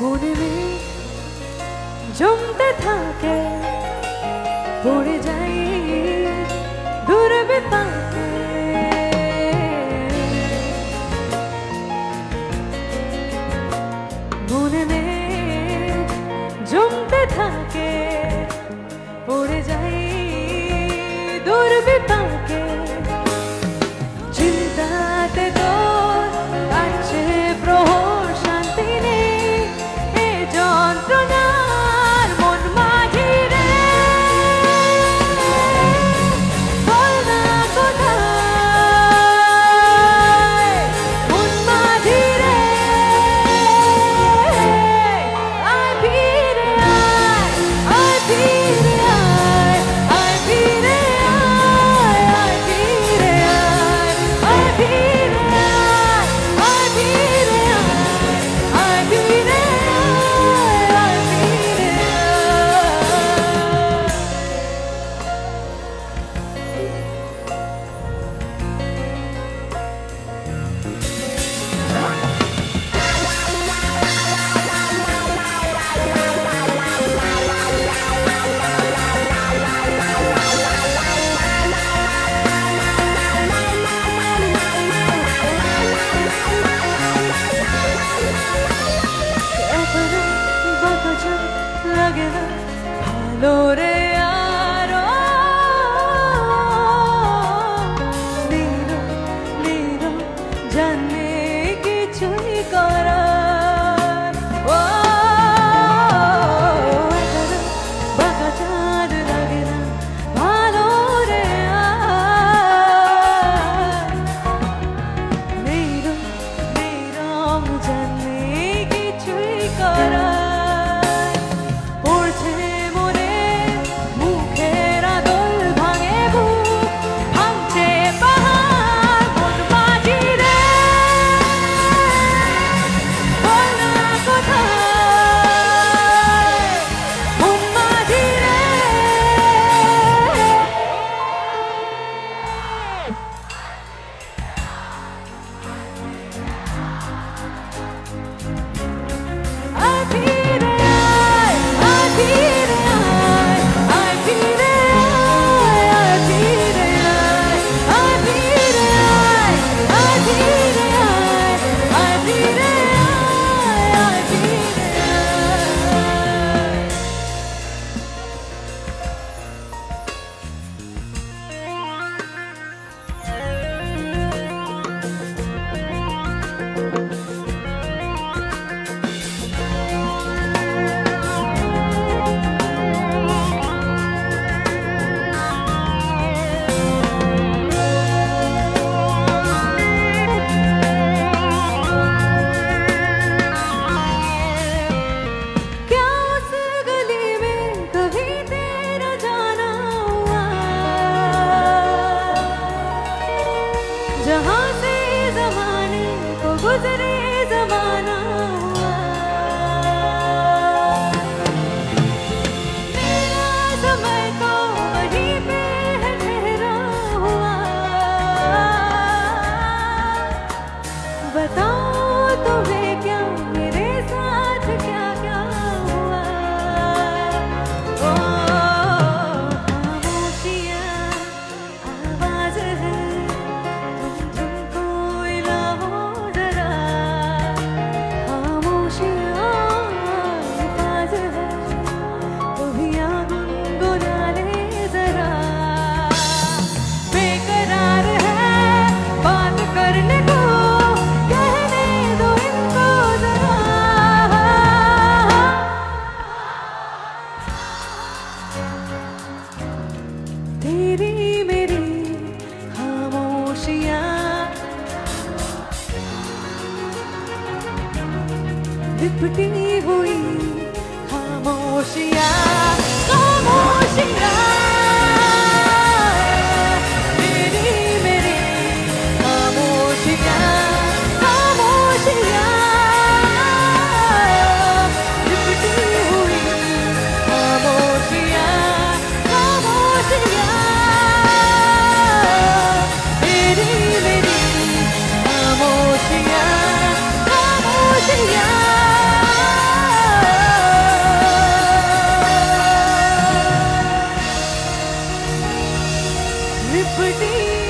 মনে নেই জমতে থাকে পড়ে যাই দূর বিপাকে মনে নেই জমতে থাকে পড়ে যাই দূর বিপাকে চিন্তাতে তোর কাছে প্রহর শান্তি নেই এ যন্ত্রণার মন মাঝি রে বল না কোথায় মন মাঝি রে আয় ফিরে আয় ফিরে আয় আয় ফিরে আয় ফিরে আয় ফিরে আয় ফিরে আয় ফিরে আয় ফিরে লাগে না ভালো রে আরো নীরব নীরব জানে কিছুই করার ও একারা বাঁকা চাঁদ লাগে না ভালো রে আর নীরব নীরব জানে কিছুই করার जहाँ से ज़माने को गुज़रे ज़माना हुआ मेरा समय तो वहीं पे है ठहरा हुआ बताओ तुम्हें क्या मेरे साथ क्या क्या हुआ ओ खामोशियाँ आवाज़ है तेरी मेरी खामोशियाँ लिपटी हुई खामोशियाँ खामोशियाँ तेरी मेरी खामोशियाँ खामोशियाँ लिपटी हुई खामोशियाँ खामोशियाँ तेरी मेरी खामोशियाँ खामोशियाँ लिपटी